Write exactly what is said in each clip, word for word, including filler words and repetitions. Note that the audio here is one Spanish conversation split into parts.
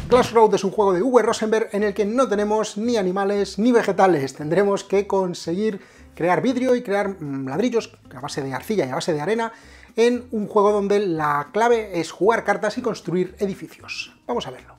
Clash Road es un juego de Uwe Rosenberg en el que no tenemos ni animales ni vegetales. Tendremos que conseguir crear vidrio y crear mmm, ladrillos a base de arcilla y a base de arena en un juego donde la clave es jugar cartas y construir edificios. Vamos a verlo.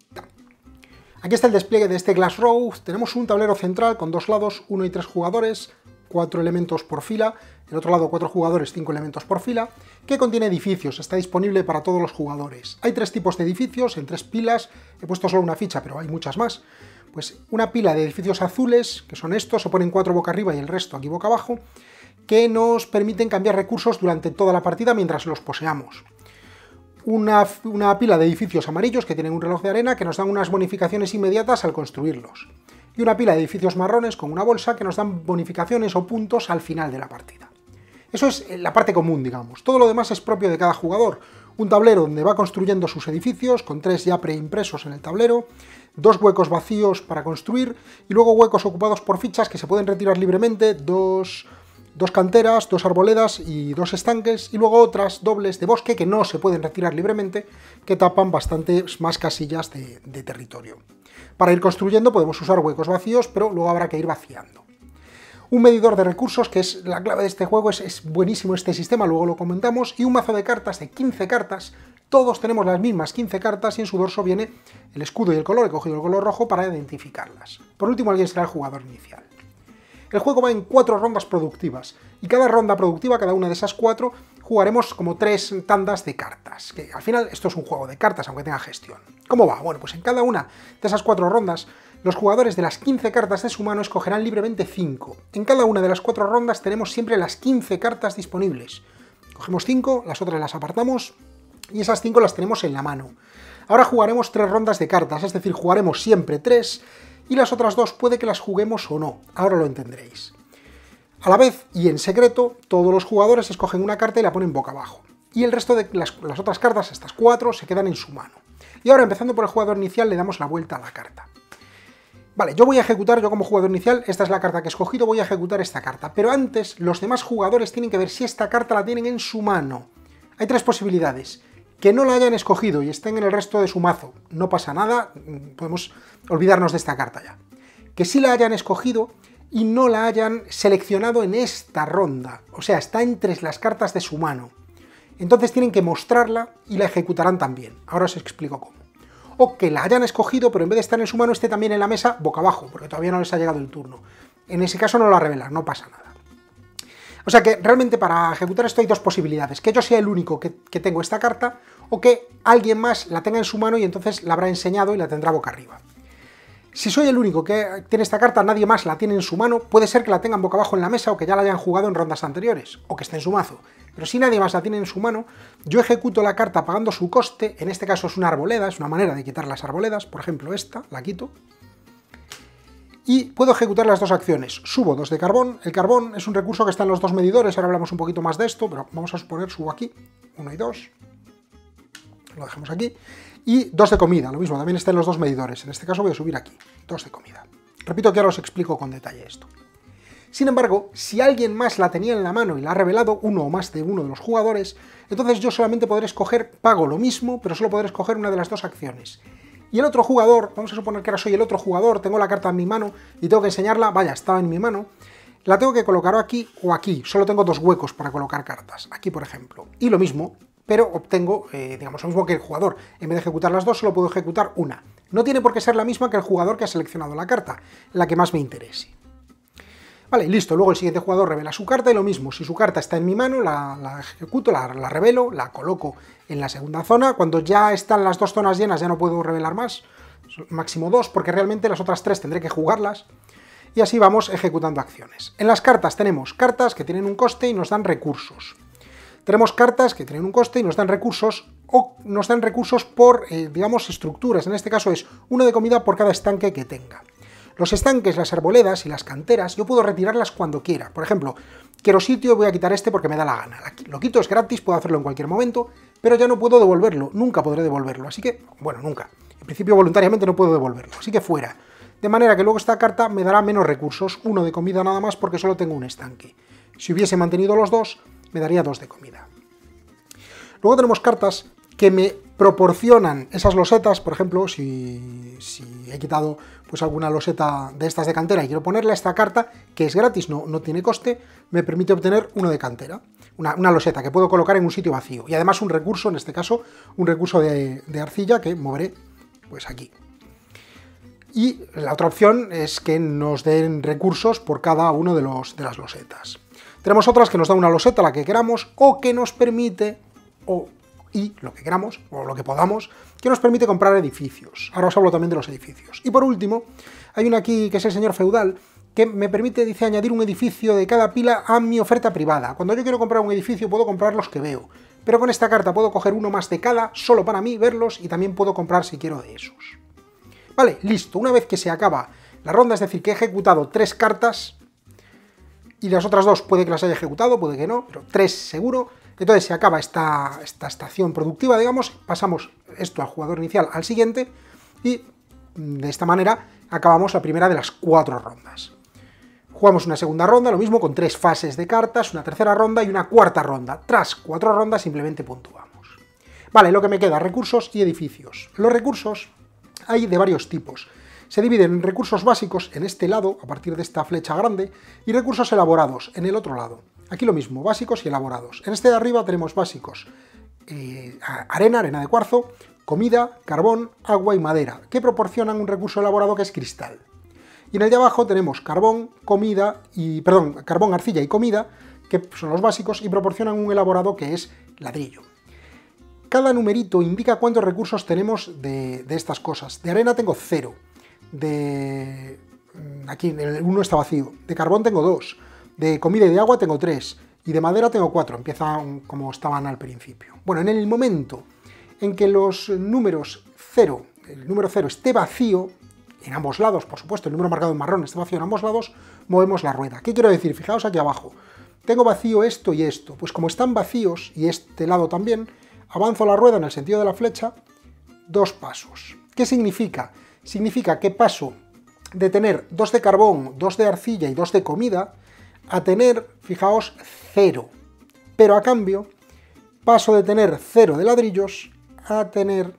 Aquí está el despliegue de este Clash Road. Tenemos un tablero central con dos lados, uno y tres jugadores, cuatro elementos por fila, el otro lado cuatro jugadores, cinco elementos por fila, que contiene edificios, está disponible para todos los jugadores. Hay tres tipos de edificios, en tres pilas, he puesto solo una ficha, pero hay muchas más. Pues una pila de edificios azules, que son estos, se ponen cuatro boca arriba y el resto aquí boca abajo, que nos permiten cambiar recursos durante toda la partida mientras los poseamos. Una, una pila de edificios amarillos que tienen un reloj de arena que nos dan unas bonificaciones inmediatas al construirlos. Y una pila de edificios marrones con una bolsa que nos dan bonificaciones o puntos al final de la partida. Eso es la parte común, digamos. Todo lo demás es propio de cada jugador. Un tablero donde va construyendo sus edificios, con tres ya preimpresos en el tablero, dos huecos vacíos para construir, y luego huecos ocupados por fichas que se pueden retirar libremente, dos, dos canteras, dos arboledas y dos estanques, y luego otras dobles de bosque que no se pueden retirar libremente, que tapan bastantes más casillas de, de territorio. Para ir construyendo podemos usar huecos vacíos, pero luego habrá que ir vaciando. Un medidor de recursos, que es la clave de este juego, es, es buenísimo este sistema, luego lo comentamos, y un mazo de cartas de quince cartas, todos tenemos las mismas quince cartas y en su dorso viene el escudo y el color, he cogido el color rojo para identificarlas. Por último, alguien será el jugador inicial. El juego va en cuatro rondas productivas, y cada ronda productiva, cada una de esas cuatro, jugaremos como tres tandas de cartas, que al final esto es un juego de cartas, aunque tenga gestión. ¿Cómo va? Bueno, pues en cada una de esas cuatro rondas, los jugadores de las quince cartas de su mano escogerán libremente cinco. En cada una de las cuatro rondas tenemos siempre las quince cartas disponibles. Cogemos cinco, las otras las apartamos, y esas cinco las tenemos en la mano. Ahora jugaremos tres rondas de cartas, es decir, jugaremos siempre tres, y las otras dos puede que las juguemos o no, ahora lo entenderéis. A la vez, y en secreto, todos los jugadores escogen una carta y la ponen boca abajo. Y el resto de las, las otras cartas, estas cuatro, se quedan en su mano. Y ahora, empezando por el jugador inicial, le damos la vuelta a la carta. Vale, yo voy a ejecutar, yo como jugador inicial, esta es la carta que he escogido, voy a ejecutar esta carta. Pero antes, los demás jugadores tienen que ver si esta carta la tienen en su mano. Hay tres posibilidades. Que no la hayan escogido y estén en el resto de su mazo, no pasa nada, podemos olvidarnos de esta carta ya. Que sí la hayan escogido y no la hayan seleccionado en esta ronda, o sea, está entre las cartas de su mano. Entonces tienen que mostrarla y la ejecutarán también, ahora os explico cómo. O que la hayan escogido, pero en vez de estar en su mano esté también en la mesa boca abajo, porque todavía no les ha llegado el turno. En ese caso no la revelan, no pasa nada. O sea que realmente para ejecutar esto hay dos posibilidades, que yo sea el único que, que tengo esta carta, o que alguien más la tenga en su mano y entonces la habrá enseñado y la tendrá boca arriba. Si soy el único que tiene esta carta, nadie más la tiene en su mano, puede ser que la tengan boca abajo en la mesa o que ya la hayan jugado en rondas anteriores, o que esté en su mazo. Pero si nadie más la tiene en su mano, yo ejecuto la carta pagando su coste, en este caso es una arboleda, es una manera de quitar las arboledas, por ejemplo esta, la quito, y puedo ejecutar las dos acciones. Subo dos de carbón, el carbón es un recurso que está en los dos medidores, ahora hablamos un poquito más de esto, pero vamos a suponer, subo aquí, uno y dos, lo dejamos aquí, y dos de comida, lo mismo, también está en los dos medidores, en este caso voy a subir aquí, dos de comida. Repito que ahora os explico con detalle esto. Sin embargo, si alguien más la tenía en la mano y la ha revelado, uno o más de uno de los jugadores, entonces yo solamente podré escoger, pago lo mismo, pero solo podré escoger una de las dos acciones. Y el otro jugador, vamos a suponer que ahora soy el otro jugador, tengo la carta en mi mano y tengo que enseñarla, vaya, estaba en mi mano, la tengo que colocar aquí o aquí, solo tengo dos huecos para colocar cartas, aquí por ejemplo. Y lo mismo, pero obtengo, eh, digamos, lo mismo que el jugador, en vez de ejecutar las dos, solo puedo ejecutar una. No tiene por qué ser la misma que el jugador que ha seleccionado la carta, la que más me interese. Vale, listo, luego el siguiente jugador revela su carta y lo mismo, si su carta está en mi mano, la, la ejecuto, la, la revelo, la coloco en la segunda zona, cuando ya están las dos zonas llenas ya no puedo revelar más, máximo dos, porque realmente las otras tres tendré que jugarlas, y así vamos ejecutando acciones. En las cartas tenemos cartas que tienen un coste y nos dan recursos. Tenemos cartas que tienen un coste y nos dan recursos, o nos dan recursos por, eh, digamos, estructuras, en este caso es uno de comida por cada estanque que tenga. Los estanques, las arboledas y las canteras, yo puedo retirarlas cuando quiera. Por ejemplo, quiero sitio, voy a quitar este porque me da la gana. Lo quito, es gratis, puedo hacerlo en cualquier momento, pero ya no puedo devolverlo, nunca podré devolverlo. Así que, bueno, nunca. En principio voluntariamente no puedo devolverlo, así que fuera. De manera que luego esta carta me dará menos recursos, uno de comida nada más porque solo tengo un estanque. Si hubiese mantenido los dos, me daría dos de comida. Luego tenemos cartas que me proporcionan esas losetas, por ejemplo, si, si he quitado pues alguna loseta de estas de cantera y quiero ponerle a esta carta, que es gratis, no, no tiene coste, me permite obtener uno de cantera, una, una loseta que puedo colocar en un sitio vacío, y además un recurso, en este caso, un recurso de, de arcilla que moveré pues aquí. Y la otra opción es que nos den recursos por cada uno de, los, de las losetas. Tenemos otras que nos dan una loseta, la que queramos, o que nos permite, o y lo que queramos, o lo que podamos, que nos permite comprar edificios. Ahora os hablo también de los edificios. Y por último, hay una aquí que es el señor feudal, que me permite, dice, añadir un edificio de cada pila a mi oferta privada. Cuando yo quiero comprar un edificio puedo comprar los que veo, pero con esta carta puedo coger uno más de cada, solo para mí, verlos, y también puedo comprar si quiero de esos. Vale, listo. Una vez que se acaba la ronda, es decir, que he ejecutado tres cartas, y las otras dos puede que las haya ejecutado, puede que no, pero tres seguro. Entonces se acaba esta, esta estación productiva, digamos, pasamos esto al jugador inicial, al siguiente, y de esta manera acabamos la primera de las cuatro rondas. Jugamos una segunda ronda, lo mismo, con tres fases de cartas, una tercera ronda y una cuarta ronda. Tras cuatro rondas simplemente puntuamos. Vale, lo que me queda, recursos y edificios. Los recursos hay de varios tipos. Se dividen en recursos básicos en este lado, a partir de esta flecha grande, y recursos elaborados en el otro lado. Aquí lo mismo, básicos y elaborados. En este de arriba tenemos básicos, eh, arena, arena de cuarzo, comida, carbón, agua y madera, que proporcionan un recurso elaborado que es cristal. Y en el de abajo tenemos carbón, comida y, perdón, carbón, arcilla y comida, que son los básicos y proporcionan un elaborado que es ladrillo. Cada numerito indica cuántos recursos tenemos de, de estas cosas. De arena tengo cero, de... aquí el uno está vacío, de carbón tengo dos, de comida y de agua tengo tres, y de madera tengo cuatro, empiezan como estaban al principio. Bueno, en el momento en que los números cero, el número cero esté vacío, en ambos lados, por supuesto, el número marcado en marrón esté vacío en ambos lados, movemos la rueda. ¿Qué quiero decir? Fijaos aquí abajo, tengo vacío esto y esto, pues como están vacíos, y este lado también, avanzo la rueda en el sentido de la flecha, dos pasos. ¿Qué significa? Significa que paso de tener dos de carbón, dos de arcilla y dos de comida, a tener, fijaos, cero. Pero a cambio, paso de tener cero de ladrillos a tener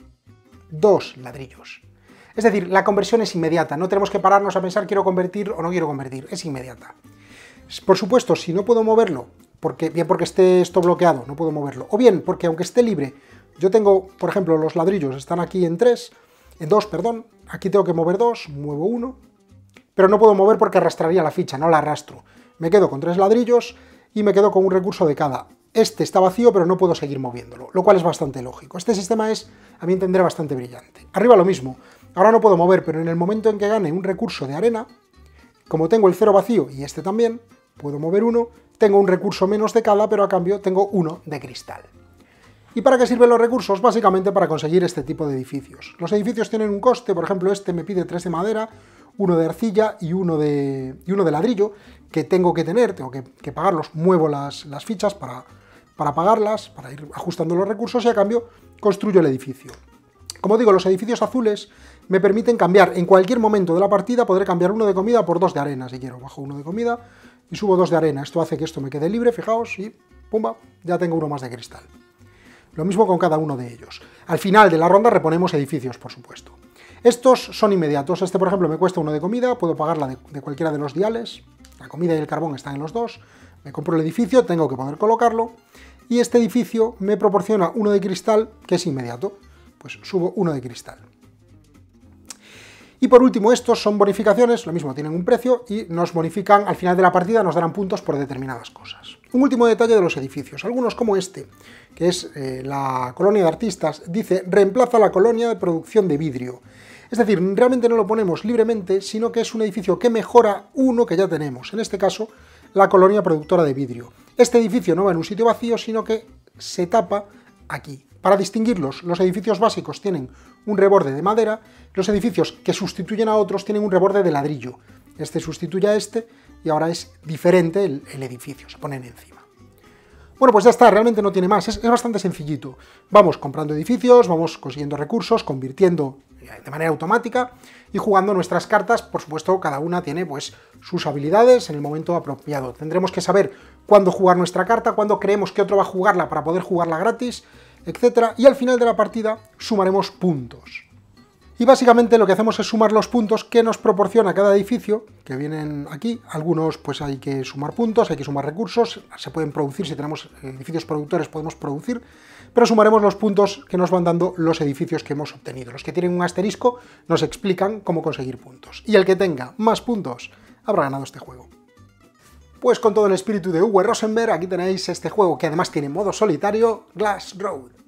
dos ladrillos. Es decir, la conversión es inmediata, no tenemos que pararnos a pensar quiero convertir o no quiero convertir, es inmediata. Por supuesto, si no puedo moverlo, porque, bien porque esté esto bloqueado, no puedo moverlo, o bien porque aunque esté libre, yo tengo, por ejemplo, los ladrillos están aquí en tres, en dos, perdón, aquí tengo que mover dos, muevo uno, pero no puedo mover porque arrastraría la ficha, no la arrastro. Me quedo con tres ladrillos y me quedo con un recurso de cada. Este está vacío, pero no puedo seguir moviéndolo, lo cual es bastante lógico. Este sistema es, a mi entender, bastante brillante. Arriba lo mismo. Ahora no puedo mover, pero en el momento en que gane un recurso de arena, como tengo el cero vacío y este también, puedo mover uno, tengo un recurso menos de cada, pero a cambio tengo uno de cristal. ¿Y para qué sirven los recursos? Básicamente para conseguir este tipo de edificios. Los edificios tienen un coste, por ejemplo, este me pide tres de madera, uno de arcilla y uno de, y uno de ladrillo, que tengo que tener, tengo que, que pagarlos, muevo las, las fichas para, para pagarlas, para ir ajustando los recursos y a cambio construyo el edificio. Como digo, los edificios azules me permiten cambiar, en cualquier momento de la partida podré cambiar uno de comida por dos de arena, si quiero, bajo uno de comida y subo dos de arena. Esto hace que esto me quede libre, fijaos, y pumba, ya tengo uno más de cristal. Lo mismo con cada uno de ellos. Al final de la ronda reponemos edificios, por supuesto. Estos son inmediatos. Este, por ejemplo, me cuesta uno de comida, puedo pagarla de, de cualquiera de los diales. La comida y el carbón están en los dos. Me compro el edificio, tengo que poder colocarlo. Y este edificio me proporciona uno de cristal, que es inmediato. Pues subo uno de cristal. Y por último, estos son bonificaciones, lo mismo, tienen un precio y nos bonifican al final de la partida, nos darán puntos por determinadas cosas. Un último detalle de los edificios, algunos como este, que es eh, la colonia de artistas, dice reemplaza la colonia de producción de vidrio. Es decir, realmente no lo ponemos libremente, sino que es un edificio que mejora uno que ya tenemos, en este caso, la colonia productora de vidrio. Este edificio no va en un sitio vacío, sino que se tapa aquí. Para distinguirlos, los edificios básicos tienen un reborde de madera, los edificios que sustituyen a otros tienen un reborde de ladrillo. Este sustituye a este y ahora es diferente el, el edificio, se ponen encima. Bueno, pues ya está, realmente no tiene más, es, es bastante sencillito. Vamos comprando edificios, vamos consiguiendo recursos, convirtiendo de manera automática y jugando nuestras cartas. Por supuesto, cada una tiene pues sus habilidades en el momento apropiado. Tendremos que saber cuándo jugar nuestra carta, cuándo creemos que otro va a jugarla para poder jugarla gratis. etcétera, y al final de la partida sumaremos puntos. Y básicamente lo que hacemos es sumar los puntos que nos proporciona cada edificio, que vienen aquí. Algunos pues hay que sumar puntos, hay que sumar recursos, se pueden producir, si tenemos edificios productores podemos producir, pero sumaremos los puntos que nos van dando los edificios que hemos obtenido. Los que tienen un asterisco nos explican cómo conseguir puntos. Y el que tenga más puntos habrá ganado este juego. Pues con todo el espíritu de Uwe Rosenberg, aquí tenéis este juego que además tiene modo solitario, Glass Road.